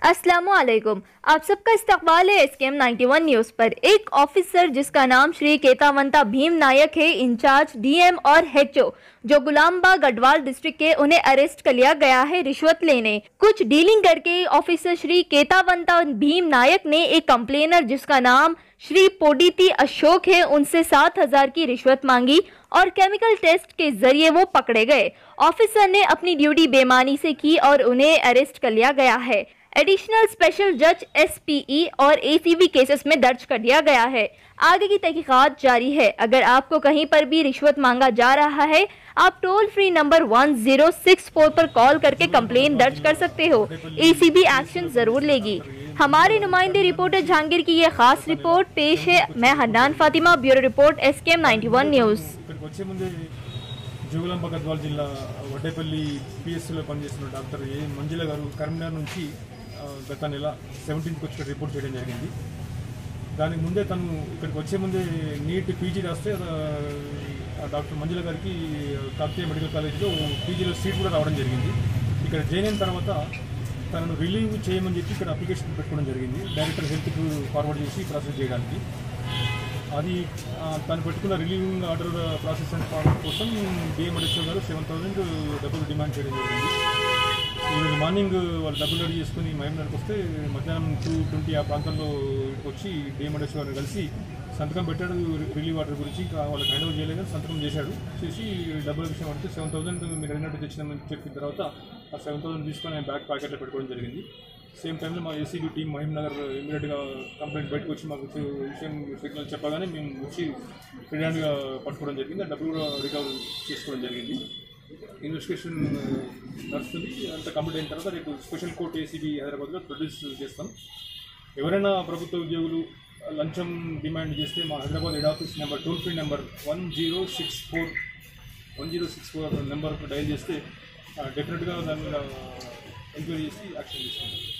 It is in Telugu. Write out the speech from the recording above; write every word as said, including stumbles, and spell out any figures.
अस्सलामुअलैकुम, आप सबका इस्तकबाल है S K M ninety one news पर। एक ऑफिसर जिसका नाम श्री केतावंता भीम नायक है, इंचार्ज डी एम और एच ओ जो गुलामबाग गढ़वाल डिस्ट्रिक्ट के, उन्हें अरेस्ट कर लिया गया है रिश्वत लेने। कुछ डीलिंग करके ऑफिसर श्री केतावंता भीम नायक ने एक कंप्लेनर जिसका नाम श्री पोडिती अशोक है, उनसे सात हजार की रिश्वत मांगी और केमिकल टेस्ट के जरिए वो पकड़े गए। ऑफिसर ने अपनी ड्यूटी बेईमानी से की और उन्हें अरेस्ट कर लिया गया है। एडिशनल स्पेशल जज एस पी ई और ए सी बी केसेस में दर्ज कर दिया गया है। आगे की तहकीकात जारी है। अगर आपको कहीं पर भी रिश्वत मांगा जा रहा है, आप toll free number one zero six four पर कॉल करके कंप्लेन दर्ज कर सकते हो। ए सी बी एक्शन जरूर लेगी। हमारे नुमाइंदे रिपोर्टर जहांगीर की ये खास रिपोर्ट पेश है। मैं Hannan Fatima, bureau report S K M ninety one news. Jogulamba Gadwal జిల్లా వడ్డేపల్లి పిఎస్సిలో పనిచేస్తున్న డాక్టర్ ఏ మంజుల గారు కరీంనగర్ నుంచి గత నెల సెవెంటీన్త్కి వచ్చి రిపోర్ట్ చేయడం జరిగింది. దానికి ముందే తను ఇక్కడికి వచ్చే ముందే నీట్ పీజీ రాస్తే డాక్టర్ మంజుల గారికి కాకతీయ మెడికల్ కాలేజ్లో పీజీలో సీట్ కూడా రావడం జరిగింది. ఇక్కడ జాయిన్ అయిన తర్వాత తనను రిలీవ్ చేయమని చెప్పి ఇక్కడ అప్లికేషన్ పెట్టుకోవడం జరిగింది. డైరెక్టర్ హెల్త్కు ఫార్వర్డ్ చేసి ప్రాసెస్ చేయడానికి. అది తను పెట్టుకున్న relieving order process and forward కోసం డిఎండిఓ గారు సెవెన్ థౌసండ్ డబ్బులు డిమాండ్ చేయడం జరిగింది. ఈరోజు మార్నింగ్ వాళ్ళు డబ్బులు రెడీ చేసుకుని మహబూబ్నగర్కి వస్తే మధ్యాహ్నం టూ ట్వంటీ ఆ ప్రాంతంలో వచ్చి డిఎండిఓ గారిని కలిసి సంతకం పెట్టాడు. రిలీవ్ ఆర్డర్ గురించి ఇంకా వాళ్ళకి హ్యాండ్ ఓవర్ చేయలేదు, సంతకం చేశాడు. చేసి డబ్బుల విషయం అంటే సెవెన్ థౌసండ్ మీరు అడిగినట్టు తెచ్చినామని చెప్పిన తర్వాత ఆ సెవెన్ థౌసండ్ తీసుకొని ఆయన బ్యాక్ ప్యాకెట్లో పెట్టుకోవడం జరిగింది. సేమ్ టైంలో మా ఏసీబీ టీం మహబూబ్నగర్ ఇమీడియట్గా కంప్లైంట్ బయటకు వచ్చి మాకు విషయం సిగ్నల్ చెప్పగానే మేము వచ్చి ఫిర్యాదుగా పట్టుకోవడం జరిగింది. ఆ డబ్బులు కూడా రికవర్ చేసుకోవడం జరిగింది. ఇన్వెస్టిగేషన్ నడుస్తుంది. అంత కంప్లీట్ అయిన తర్వాత రేపు స్పెషల్ కోర్ట్ ఏసీబీ హైదరాబాద్లో ప్రొడ్యూస్ చేస్తాం. ఎవరైనా ప్రభుత్వ ఉద్యోగులు లంచం డిమాండ్ చేస్తే మా Hyderabad head office number toll free number one zero six four one zero six four నెంబర్కు డయల్ చేస్తే డెఫినెట్గా దాన్ని ఎంక్వైరీ చేసి యాక్షన్ తీసుకుంటాం.